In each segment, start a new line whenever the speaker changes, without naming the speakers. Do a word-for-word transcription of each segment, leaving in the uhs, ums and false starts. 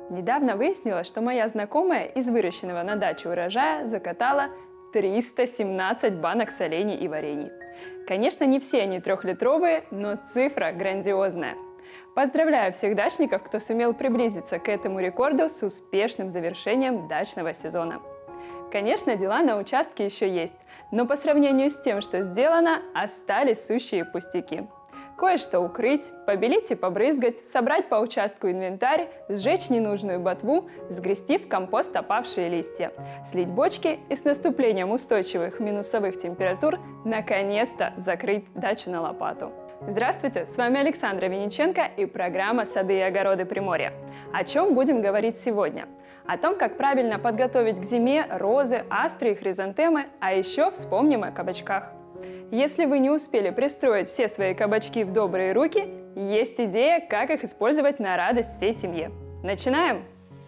Недавно выяснила, что моя знакомая из выращенного на даче урожая закатала триста семнадцать банок солений и варений. Конечно, не все они трехлитровые, но цифра грандиозная. Поздравляю всех дачников, кто сумел приблизиться к этому рекорду с успешным завершением дачного сезона. Конечно, дела на участке еще есть, но по сравнению с тем, что сделано, остались сущие пустяки. Кое-что укрыть, побелить и побрызгать, собрать по участку инвентарь, сжечь ненужную ботву, сгрести в компост опавшие листья, слить бочки и с наступлением устойчивых минусовых температур наконец-то закрыть дачу на лопату. Здравствуйте, с вами Александра Винниченко и программа «Сады и огороды Приморья». О чем будем говорить сегодня? О том, как правильно подготовить к зиме розы, астры и хризантемы, а еще вспомним о кабачках. Если вы не успели пристроить все свои кабачки в добрые руки, есть идея, как их использовать на радость всей семье. Начинаем!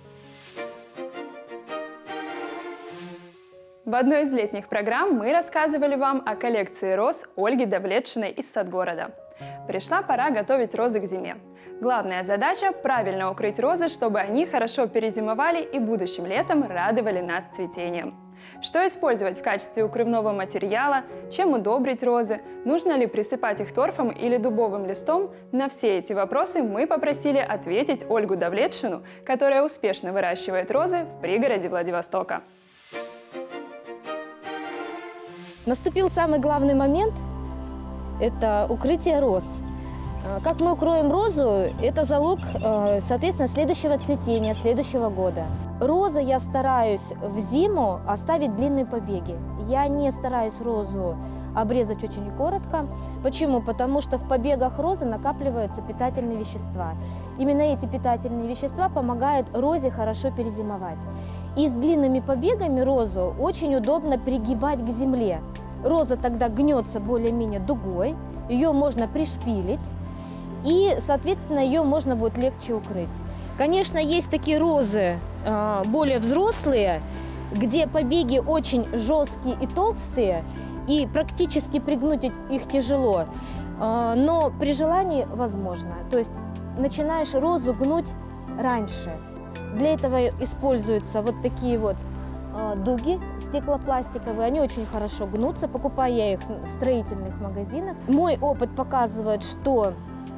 В одной из летних программ мы рассказывали вам о коллекции роз Ольги Давлетшиной из Садгорода. Пришла пора готовить розы к зиме. Главная задача – правильно укрыть розы, чтобы они хорошо перезимовали и будущим летом радовали нас цветением. Что использовать в качестве укрывного материала, чем удобрить розы, нужно ли присыпать их торфом или дубовым листом, на все эти вопросы мы попросили ответить Ольгу Давлетшину, которая успешно выращивает розы в пригороде Владивостока.
Наступил самый главный момент – это укрытие роз. Как мы укроем розу – это залог, соответственно, следующего цветения, следующего года. Розы я стараюсь в зиму оставить длинные побеги. Я не стараюсь розу обрезать очень коротко. Почему? Потому что в побегах розы накапливаются питательные вещества. Именно эти питательные вещества помогают розе хорошо перезимовать. И с длинными побегами розу очень удобно пригибать к земле. Роза тогда гнется более-менее дугой, ее можно пришпилить, и, соответственно, ее можно будет легче укрыть. Конечно, есть такие розы э, более взрослые, где побеги очень жесткие и толстые, и практически пригнуть их тяжело, э, но при желании возможно. То есть начинаешь розу гнуть раньше. Для этого используются вот такие вот э, дуги стеклопластиковые, они очень хорошо гнутся, покупаю я их в строительных магазинах. Мой опыт показывает, что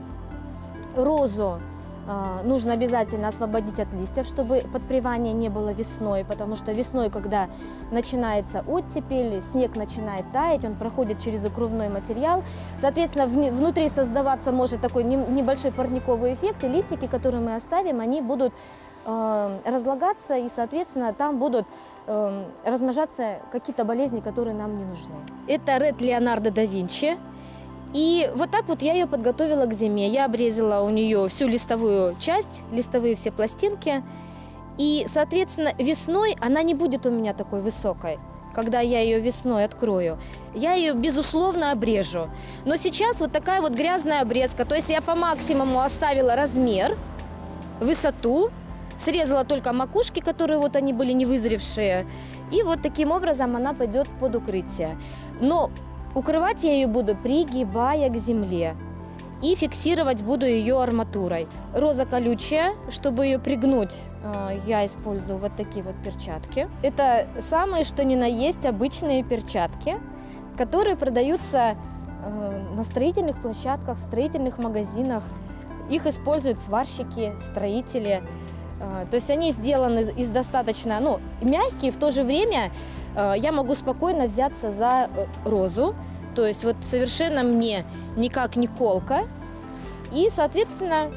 розу э, нужно обязательно освободить от листьев, чтобы подпривание не было весной, потому что весной, когда начинается оттепель, снег начинает таять, он проходит через укрывной материал, соответственно, в, внутри создаваться может такой не, небольшой парниковый эффект, и листики, которые мы оставим, они будут э, разлагаться, и, соответственно, там будут э, размножаться какие-то болезни, которые нам не нужны. Это Ред Леонардо да Винчи. И вот так вот я ее подготовила к зиме. Я обрезала у нее всю листовую часть, листовые все пластинки. И, соответственно, весной она не будет у меня такой высокой. Когда я ее весной открою, я ее, безусловно, обрежу. Но сейчас вот такая вот грязная обрезка. То есть я по максимуму оставила размер, высоту, срезала только макушки, которые вот они были не вызревшие. И вот таким образом она пойдет под укрытие. Но укрывать я ее буду, пригибая к земле, и фиксировать буду ее арматурой. Роза колючая, чтобы ее пригнуть, я использую вот такие вот перчатки. Это самые что ни на есть обычные перчатки, которые продаются на строительных площадках, в строительных магазинах. Их используют сварщики, строители. То есть они сделаны из достаточно, ну, мягкие, в то же время я могу спокойно взяться за розу, то есть вот совершенно мне никак не колко. И, соответственно,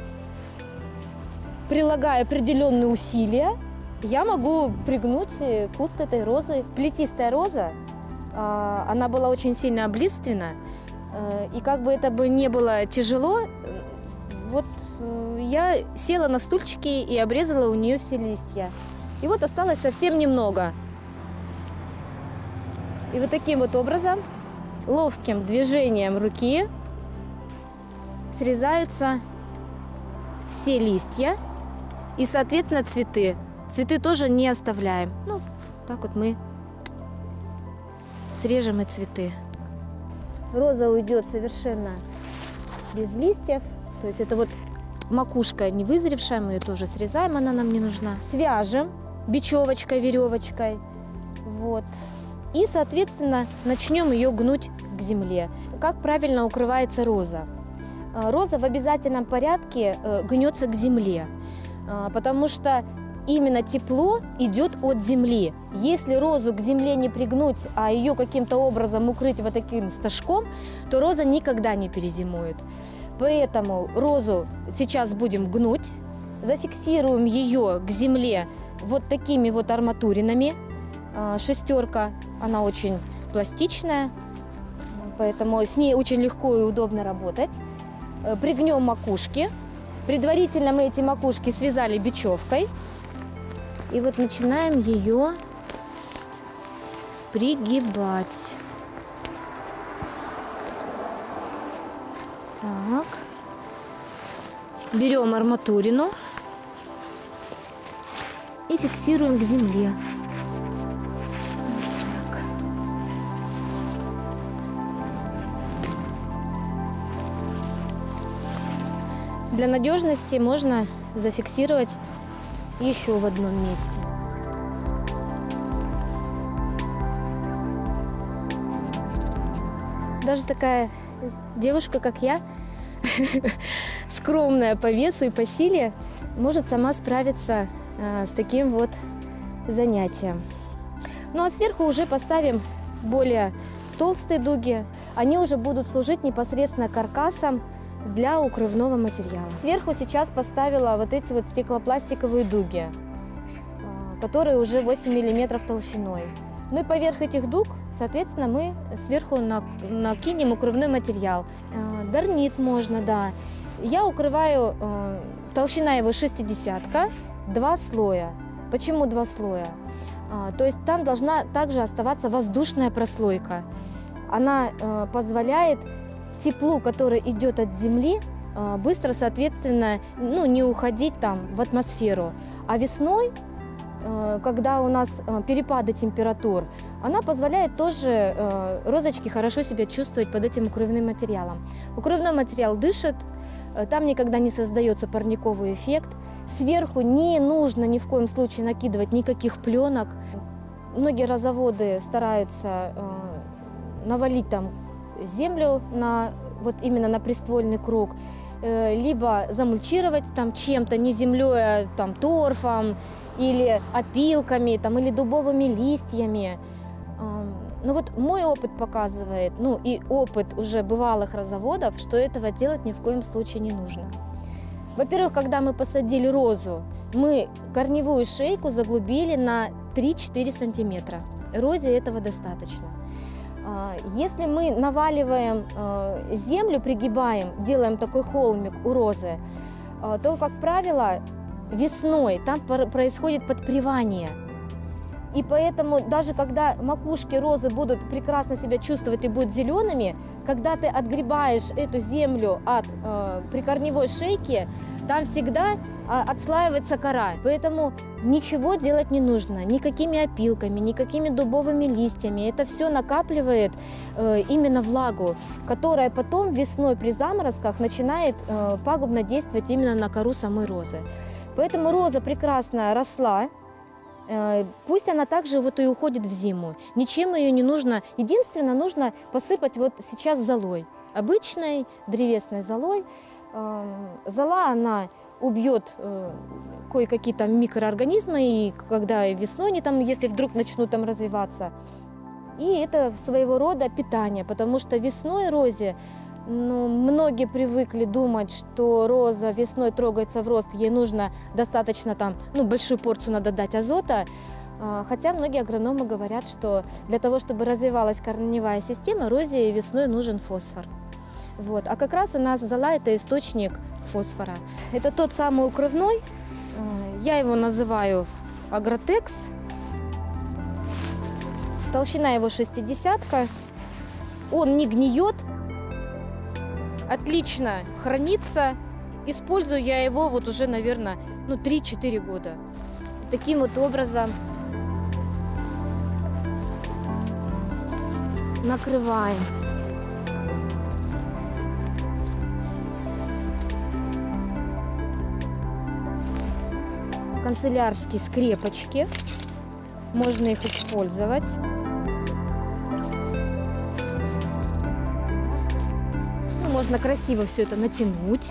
прилагая определенные усилия, я могу пригнуть куст этой розы. Плетистая роза, она была очень сильно облиственна, и как бы это бы не было тяжело, вот я села на стульчики и обрезала у нее все листья. И вот осталось совсем немного. И вот таким вот образом, ловким движением руки срезаются все листья и, соответственно, цветы. Цветы тоже не оставляем. Ну, так вот мы срежем и цветы. Роза уйдет совершенно без листьев. То есть это вот макушка не вызревшая, мы ее тоже срезаем, она нам не нужна. Свяжем бечевочкой, веревочкой. Вот. И, соответственно, начнем ее гнуть к земле. Как правильно укрывается роза? Роза в обязательном порядке гнется к земле, потому что именно тепло идет от земли. Если розу к земле не пригнуть, а ее каким-то образом укрыть вот таким стажком, то роза никогда не перезимует. Поэтому розу сейчас будем гнуть, зафиксируем ее к земле вот такими вот арматуринами. Шестерка, она очень пластичная, поэтому с ней очень легко и удобно работать. Пригнем макушки. Предварительно мы эти макушки связали бечевкой. И вот начинаем ее пригибать. Так. Берем арматурину и фиксируем к земле. Так. Для надежности можно зафиксировать еще в одном месте. Даже такая девушка, как я, скромная по весу и по силе, может сама справиться э, с таким вот занятием. Ну а сверху уже поставим более толстые дуги. Они уже будут служить непосредственно каркасом для укрывного материала. Сверху сейчас поставила вот эти вот стеклопластиковые дуги, которые уже восемь миллиметров толщиной. Ну и поверх этих дуг, соответственно, мы сверху накинем укрывной материал. Дарнит можно, да. Я укрываю, толщина его шестидесятка, два слоя. Почему два слоя? То есть там должна также оставаться воздушная прослойка. Она позволяет теплу, которое идет от земли, быстро, соответственно, ну, не уходить там в атмосферу. А весной, когда у нас перепады температур, она позволяет тоже розочке хорошо себя чувствовать под этим укрывным материалом. Укрывной материал дышит, там никогда не создается парниковый эффект. Сверху не нужно ни в коем случае накидывать никаких пленок. Многие розоводы стараются навалить там землю на, вот именно на приствольный круг, либо замульчировать там чем-то, не землей, а там торфом, или опилками, там, или дубовыми листьями. Но вот мой опыт показывает, ну и опыт уже бывалых розоводов, что этого делать ни в коем случае не нужно. Во-первых, когда мы посадили розу, мы корневую шейку заглубили на три-четыре сантиметра. Розе этого достаточно. Если мы наваливаем землю, пригибаем, делаем такой холмик у розы, то, как правило, весной там происходит подпривание. И поэтому даже когда макушки розы будут прекрасно себя чувствовать и будут зелеными, когда ты отгребаешь эту землю от э, прикорневой шейки, там всегда э, отслаивается кора. Поэтому ничего делать не нужно, никакими опилками, никакими дубовыми листьями. Это все накапливает э, именно влагу, которая потом весной при заморозках начинает э, пагубно действовать именно на кору самой розы. Поэтому роза прекрасно росла. Пусть она также вот и уходит в зиму. Ничем ее не нужно. Единственное, нужно посыпать вот сейчас золой. Обычной древесной золой. Зола, она убьет кое-какие там микроорганизмы, и когда весной они там, если вдруг начнут там развиваться. И это своего рода питание, потому что весной розе, ну, многие привыкли думать, что роза весной трогается в рост, ей нужно достаточно там, ну, большую порцию надо дать азота, хотя многие агрономы говорят, что для того, чтобы развивалась корневая система, розе весной нужен фосфор. Вот. А как раз у нас зола – это источник фосфора. Это тот самый укрывной, я его называю Агротекс, толщина его шестидесятка, он не гниет, отлично хранится. Использую я его вот уже, наверное, ну, три-четыре года. Таким вот образом накрываем. канцелярские скрепочки. Можно их использовать. Ну, можно красиво все это натянуть.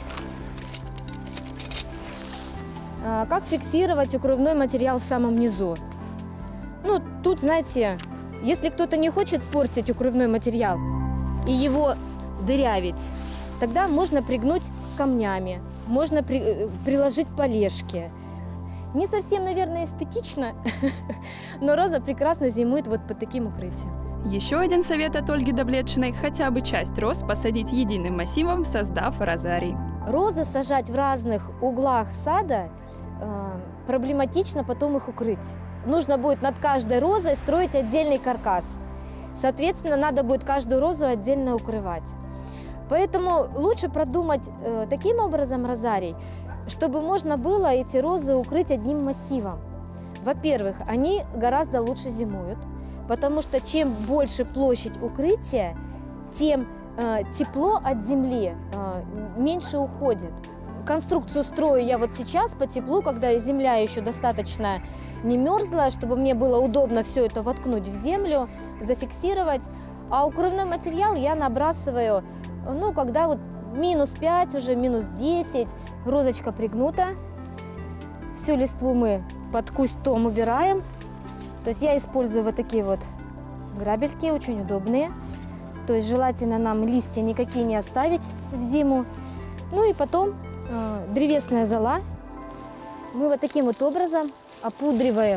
А, как фиксировать укрывной материал в самом низу? Ну, тут, знаете, если кто-то не хочет портить укрывной материал и его дырявить, тогда можно пригнуть камнями, можно при, приложить полежки. Не совсем, наверное, эстетично, но роза прекрасно зимует вот под таким укрытием.
Еще один совет от Ольги Давлетшиной – хотя бы часть роз посадить единым массивом, создав розарий.
Розы сажать в разных углах сада э, проблематично потом их укрыть. Нужно будет над каждой розой строить отдельный каркас. Соответственно, надо будет каждую розу отдельно укрывать. Поэтому лучше продумать э, таким образом розарий, чтобы можно было эти розы укрыть одним массивом. Во-первых, они гораздо лучше зимуют, потому что чем больше площадь укрытия, тем э, тепло от земли э, меньше уходит. Конструкцию строю я вот сейчас по теплу, когда земля еще достаточно не мерзла, чтобы мне было удобно все это воткнуть в землю, зафиксировать. А укрывной материал я набрасываю, ну, когда вот минус пять, уже минус десять, розочка пригнута. Всю листву мы под кустом убираем. То есть я использую вот такие вот грабельки, очень удобные. То есть желательно нам листья никакие не оставить в зиму. Ну и потом э, древесная зола. Мы вот таким вот образом опудриваем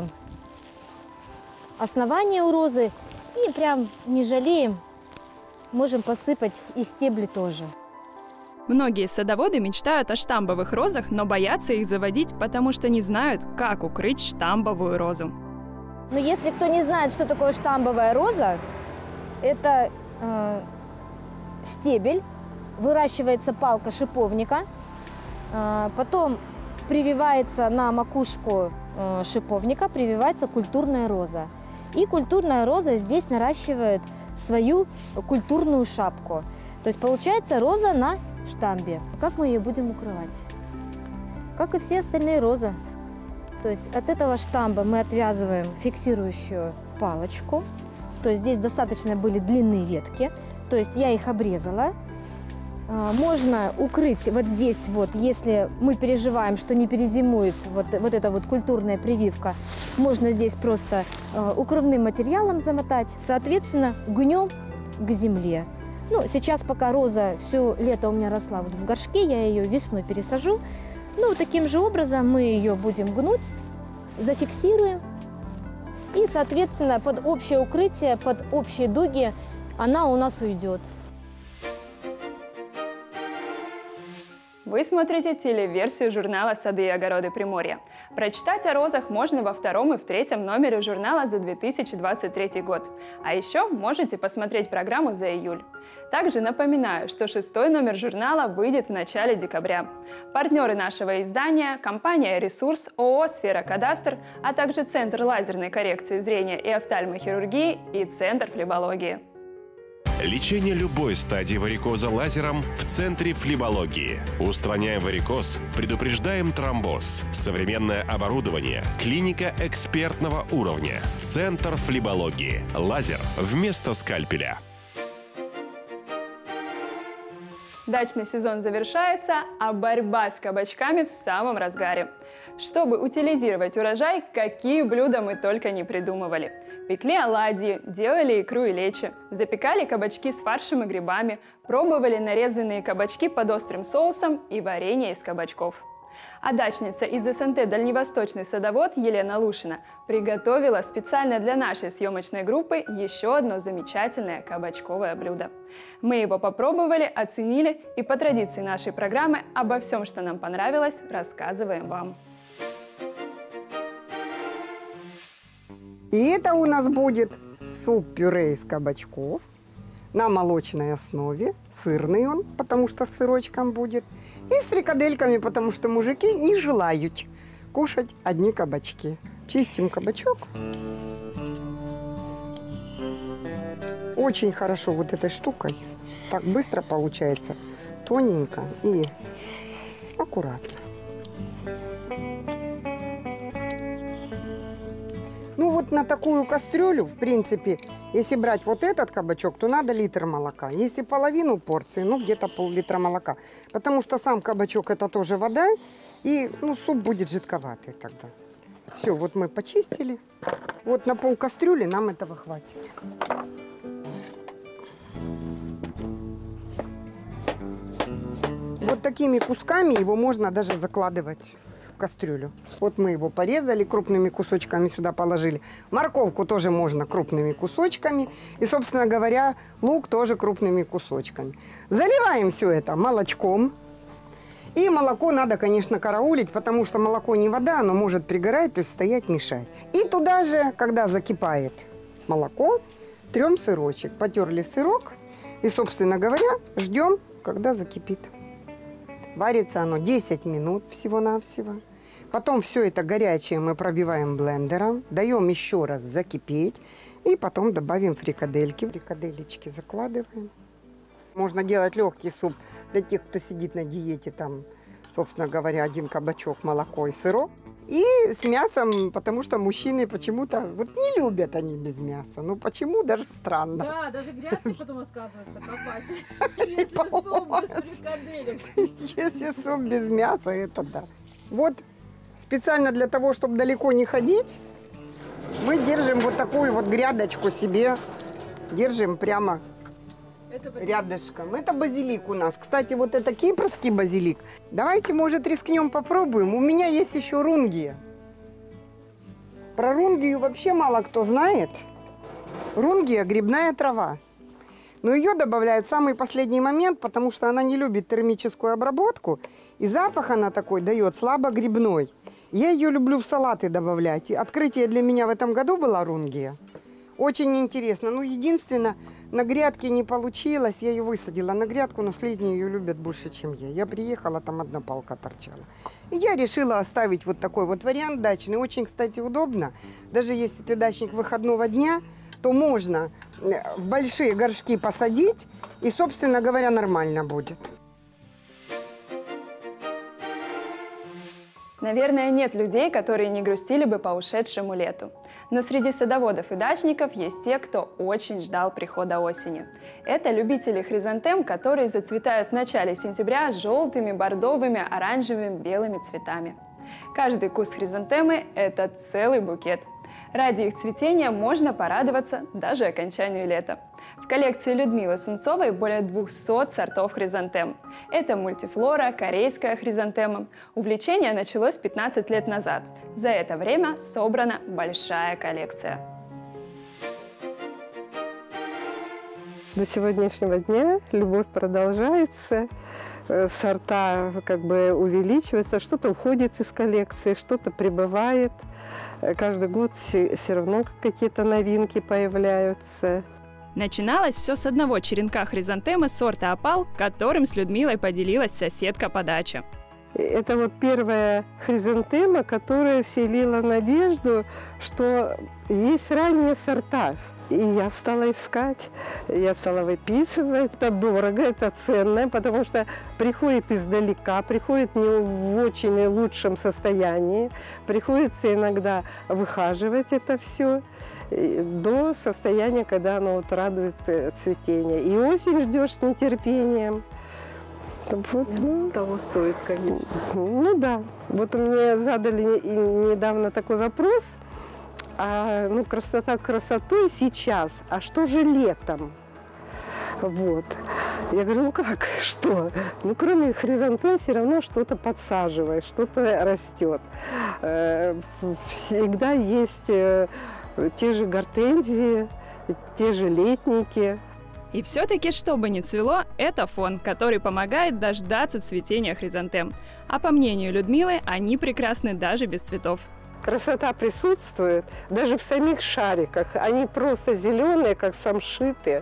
основание у розы и прям не жалеем, можем посыпать и стебли тоже.
Многие садоводы мечтают о штамбовых розах, но боятся их заводить, потому что не знают, как укрыть штамбовую розу.
Но если кто не знает, что такое штамбовая роза, это э, стебель, выращивается палка шиповника, э, потом прививается на макушку э, шиповника, прививается культурная роза. И культурная роза здесь наращивает свою культурную шапку. То есть получается роза на штамбе. Как мы ее будем укрывать? Как и все остальные розы. То есть от этого штамба мы отвязываем фиксирующую палочку. То есть здесь достаточно были длинные ветки. То есть я их обрезала. Можно укрыть вот здесь вот, если мы переживаем, что не перезимует вот, вот эта вот культурная прививка, можно здесь просто э, укрывным материалом замотать, соответственно, гнем к земле. Ну, сейчас пока роза все лето у меня росла вот в горшке, я ее весной пересажу. Ну, таким же образом мы ее будем гнуть, зафиксируем. И, соответственно, под общее укрытие, под общие дуги она у нас уйдет.
Вы смотрите телеверсию журнала «Сады и огороды Приморья». Прочитать о розах можно во втором и в третьем номере журнала за две тысячи двадцать третий год. А еще можете посмотреть программу за июль. Также напоминаю, что шестой номер журнала выйдет в начале декабря. Партнеры нашего издания – компания «Ресурс», ООО «Сфера Кадастр», а также Центр лазерной коррекции зрения и офтальмохирургии и Центр флебологии.
Лечение любой стадии варикоза лазером в Центре флебологии. Устраняем варикоз, предупреждаем тромбоз. Современное оборудование. Клиника экспертного уровня. Центр флебологии. Лазер вместо скальпеля.
Дачный сезон завершается, а борьба с кабачками в самом разгаре. Чтобы утилизировать урожай, какие блюда мы только не придумывали. Пекли оладьи, делали икру и лечи, запекали кабачки с фаршем и грибами, пробовали нарезанные кабачки под острым соусом и варенье из кабачков. А дачница из СНТ «Дальневосточный садовод» Елена Лушина приготовила специально для нашей съемочной группы еще одно замечательное кабачковое блюдо. Мы его попробовали, оценили и по традиции нашей программы обо всем, что нам понравилось, рассказываем вам.
И это у нас будет суп-пюре из кабачков на молочной основе, сырный он, потому что с сырочком будет, и с фрикадельками, потому что мужики не желают кушать одни кабачки. Чистим кабачок. Очень хорошо вот этой штукой, так быстро получается, тоненько и аккуратно. Ну вот на такую кастрюлю, в принципе, если брать вот этот кабачок, то надо литр молока. Если половину порции, ну где-то пол-литра молока. Потому что сам кабачок это тоже вода, и ну, суп будет жидковатый тогда. Все, вот мы почистили. Вот на пол кастрюли нам этого хватит. Вот такими кусками его можно даже закладывать в кастрюлю. Вот мы его порезали, крупными кусочками сюда положили. Морковку тоже можно крупными кусочками. И, собственно говоря, лук тоже крупными кусочками. Заливаем все это молочком. И молоко надо, конечно, караулить, потому что молоко не вода, оно может пригорать, то есть стоять, мешать. И туда же, когда закипает молоко, трем сырочек. Потерли сырок и, собственно говоря, ждем, когда закипит. Варится оно десять минут всего-навсего. Потом все это горячее мы пробиваем блендером, даем еще раз закипеть. И потом добавим фрикадельки. Фрикаделечки закладываем. Можно делать легкий суп для тех, кто сидит на диете. Там, собственно говоря, один кабачок, молоко и сырок. И с мясом, потому что мужчины почему-то вот не любят они без мяса. Ну почему, даже странно.
Да, даже грязно потом отказываются копать. Если суп без фрикаделек.
Если суп без мяса, это да. Вот специально для того, чтобы далеко не ходить, мы держим вот такую вот грядочку себе. Держим прямо рядышком. Это базилик у нас. Кстати, вот это кипрский базилик. Давайте, может, рискнем, попробуем. У меня есть еще рунгия. Про рунгию вообще мало кто знает. Рунгия – грибная трава. Но ее добавляют в самый последний момент, потому что она не любит термическую обработку. И запах она такой дает слабо грибной. Я ее люблю в салаты добавлять. И открытие для меня в этом году была рунгия. Очень интересно. Ну, единственное, на грядке не получилось. Я ее высадила на грядку, но слизни ее любят больше, чем я. Я приехала, там одна палка торчала. И я решила оставить вот такой вот вариант дачный. Очень, кстати, удобно. Даже если ты дачник выходного дня, то можно в большие горшки посадить, и, собственно говоря, нормально будет.
Наверное, нет людей, которые не грустили бы по ушедшему лету. Но среди садоводов и дачников есть те, кто очень ждал прихода осени. Это любители хризантем, которые зацветают в начале сентября желтыми, бордовыми, оранжевыми, белыми цветами. Каждый куст хризантемы – это целый букет. Ради их цветения можно порадоваться даже окончанию лета. В коллекции Людмилы Сунцовой более двухсот сортов хризантем. Это мультифлора, корейская хризантема. Увлечение началось пятнадцать лет назад. За это время собрана большая коллекция.
До сегодняшнего дня любовь продолжается, сорта как бы увеличиваются, что-то уходит из коллекции, что-то прибывает. Каждый год все, все равно какие-то новинки появляются.
Начиналось все с одного черенка хризантемы сорта опал, которым с Людмилой поделилась соседка по даче.
Это вот первая хризантема, которая вселила надежду, что есть ранние сорта. И я стала искать, я стала выписывать. Это дорого, это ценно, потому что приходит издалека, приходит не в очень лучшем состоянии. Приходится иногда выхаживать это все до состояния, когда оно вот радует цветение. И осень ждешь с нетерпением. Вот, ну,
того стоит, конечно.
Ну да. Вот мне задали недавно такой вопрос. А, ну, красота красотой сейчас, а что же летом? Вот. Я говорю, ну как, что? Ну, кроме хризантем все равно что-то подсаживаешь, что-то растет. Всегда есть те же гортензии, те же летники.
И все-таки, что бы ни цвело, это фон, который помогает дождаться цветения хризантем. А по мнению Людмилы, они прекрасны даже без цветов.
Красота присутствует даже в самих шариках. Они просто зеленые, как самшиты.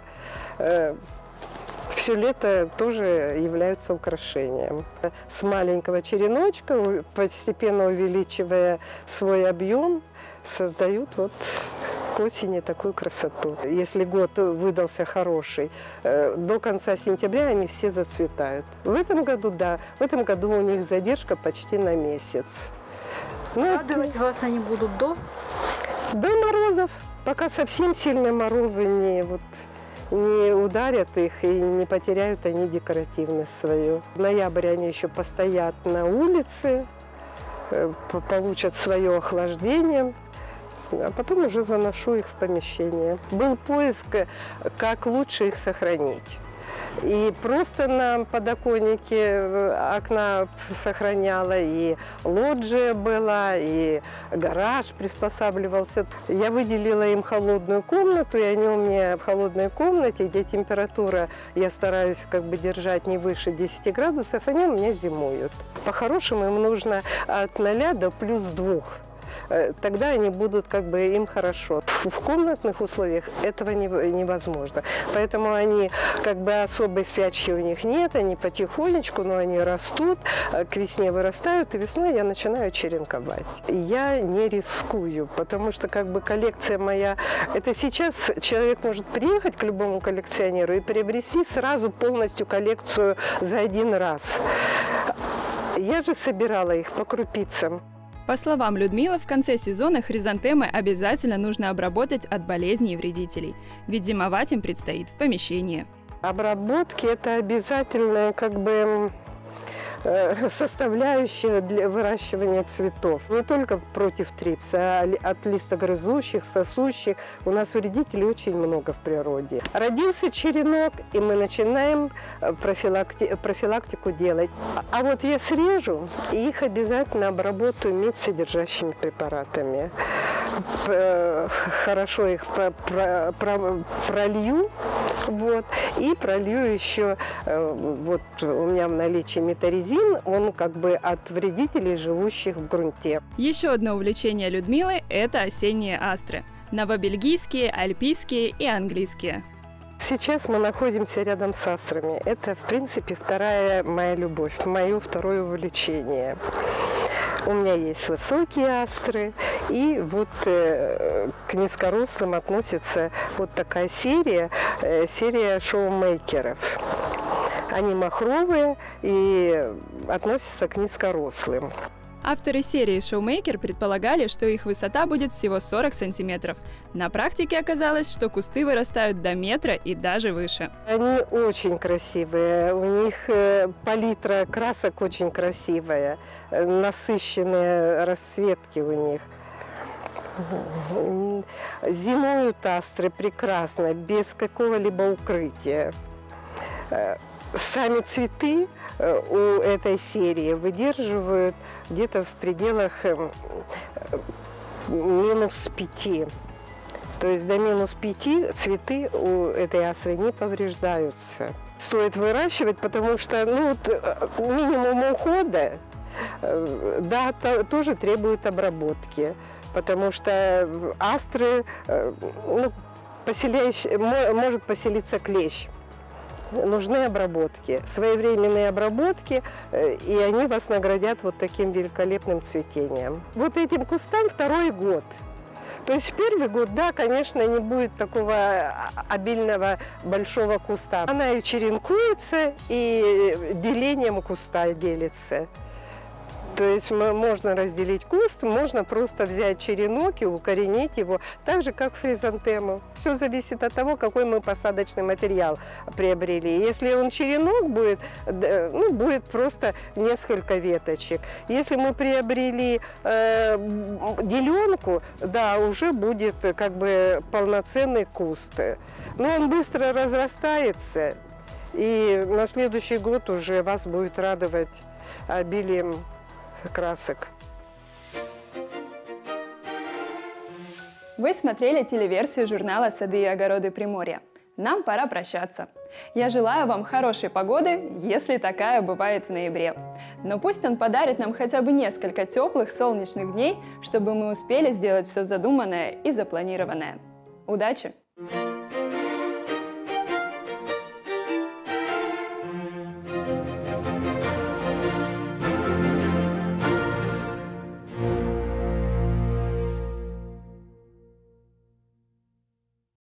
Все лето тоже являются украшением. С маленького череночка, постепенно увеличивая свой объем, создают вот к осени такую красоту. Если год выдался хороший, до конца сентября они все зацветают. В этом году, да, в этом году у них задержка почти на месяц.
Ну, радовать вас они будут до?
До морозов, пока совсем сильные морозы не, вот, не ударят их и не потеряют они декоративность свою. В ноябре они еще постоят на улице, получат свое охлаждение, а потом уже заношу их в помещение. Был поиск, как лучше их сохранить. И просто на подоконнике окна сохраняла, и лоджия была, и гараж приспосабливался. Я выделила им холодную комнату, и они у меня в холодной комнате, где температура, я стараюсь как бы держать не выше десяти градусов, они у меня зимуют. По-хорошему им нужно от ноля до плюс двух. Тогда они будут, как бы, им хорошо. В комнатных условиях этого невозможно. Поэтому они, как бы, особой спячки у них нет, они потихонечку, но они растут, к весне вырастают, и весной я начинаю черенковать. Я не рискую, потому что, как бы, коллекция моя, это сейчас человек может приехать к любому коллекционеру и приобрести сразу полностью коллекцию за один раз. Я же собирала их по крупицам.
По словам Людмилы, в конце сезона хризантемы обязательно нужно обработать от болезней и вредителей, ведь зимовать им предстоит в помещении.
Обработки – это обязательная, как бы, составляющая для выращивания цветов. Не только против трипса, а от листогрызущих, сосущих. У нас вредителей очень много в природе. Родился черенок, и мы начинаем профилакти профилактику делать. А вот я срежу, и их обязательно обработаю медсодержащими препаратами. Хорошо их пролью, вот, и пролью еще, вот у меня в наличии метаризин, он как бы от вредителей, живущих в грунте.
Еще одно увлечение Людмилы – это осенние астры. Новобельгийские, альпийские и английские.
Сейчас мы находимся рядом с астрами. Это, в принципе, вторая моя любовь, мое второе увлечение. У меня есть высокие астры, и вот э, к низкорослым относится вот такая серия, э, серия шоумейкеров. Они махровые и относятся к низкорослым.
Авторы серии «Шоумейкер» предполагали, что их высота будет всего сорок сантиметров. На практике оказалось, что кусты вырастают до метра и даже выше.
Они очень красивые, у них палитра красок очень красивая, насыщенные расцветки у них. Зимуют астры прекрасно, без какого-либо укрытия. Сами цветы у этой серии выдерживают где-то в пределах минус пяти. То есть до минус пяти цветы у этой астры не повреждаются. Стоит выращивать, потому что, ну, вот, минимум ухода, да, то, тоже требует обработки. Потому что астры, ну, поселяющий, может поселиться клещ. Нужны обработки, своевременные обработки, и они вас наградят вот таким великолепным цветением. Вот этим кустам второй год. То есть в первый год, да, конечно, не будет такого обильного большого куста. Она и черенкуется, и делением куста делится. То есть можно разделить куст, можно просто взять черенок и укоренить его, так же, как хризантему. Все зависит от того, какой мы посадочный материал приобрели. Если он черенок будет, ну, будет просто несколько веточек. Если мы приобрели э, деленку, да, уже будет как бы полноценный куст. Но он быстро разрастается, и на следующий год уже вас будет радовать обилием красок.
Вы смотрели телеверсию журнала «Сады и огороды Приморья». Нам пора прощаться. Я желаю вам хорошей погоды, если такая бывает в ноябре. Но пусть он подарит нам хотя бы несколько теплых солнечных дней, чтобы мы успели сделать все задуманное и запланированное. Удачи!